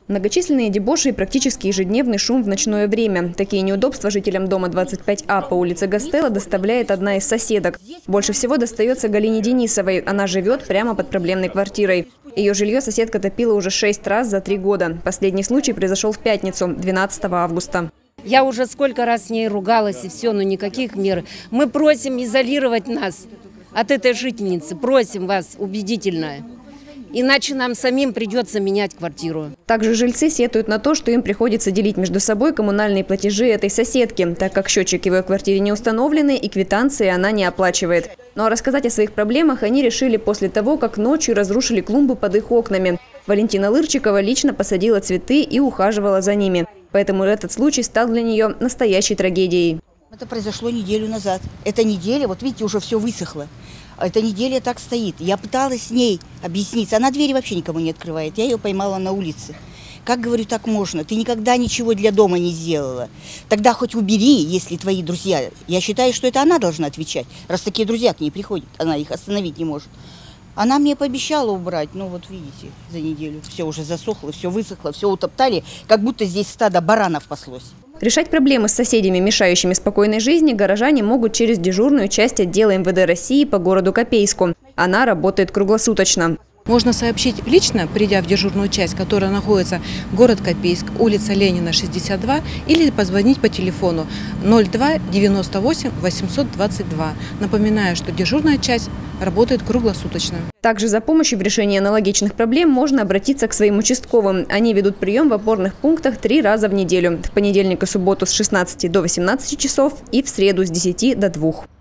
Многочисленные дебоши и практически ежедневный шум в ночное время. Такие неудобства жителям дома 25А по улице Гастелло доставляет одна из соседок. Больше всего достается Галине Денисовой. Она живет прямо под проблемной квартирой. Ее жилье соседка топила уже 6 раз за 3 года. Последний случай произошел в пятницу, 12 августа. Я уже сколько раз с ней ругалась и все, но никаких мер. Мы просим изолировать нас от этой жительницы. Просим вас убедительно. Иначе нам самим придется менять квартиру. Также жильцы сетуют на то, что им приходится делить между собой коммунальные платежи этой соседки, так как счетчик в ее квартире не установлены и квитанции она не оплачивает. Но рассказать о своих проблемах они решили после того, как ночью разрушили клумбу под их окнами. Валентина Лырчикова лично посадила цветы и ухаживала за ними. Поэтому этот случай стал для нее настоящей трагедией. Это произошло неделю назад. Эта неделя, вот видите, уже все высохло. Эта неделя так стоит. Я пыталась с ней объясниться. Она двери вообще никому не открывает. Я ее поймала на улице. Как, говорю, так можно? Ты никогда ничего для дома не сделала. Тогда хоть убери, если твои друзья. Я считаю, что это она должна отвечать. Раз такие друзья к ней приходят, она их остановить не может. Она мне пообещала убрать. Ну вот видите, за неделю все уже засохло, все высохло, все утоптали. Как будто здесь стадо баранов паслось. Решать проблемы с соседями, мешающими спокойной жизни, горожане могут через дежурную часть отдела МВД России по городу Копейску. Она работает круглосуточно. Можно сообщить лично, придя в дежурную часть, которая находится город Копейск, улица Ленина, 62, или позвонить по телефону 02 98 822. Напоминаю, что дежурная часть работает круглосуточно. Также за помощью в решении аналогичных проблем можно обратиться к своим участковым. Они ведут прием в опорных пунктах 3 раза в неделю. В понедельник и субботу с 16 до 18 часов и в среду с 10 до 2.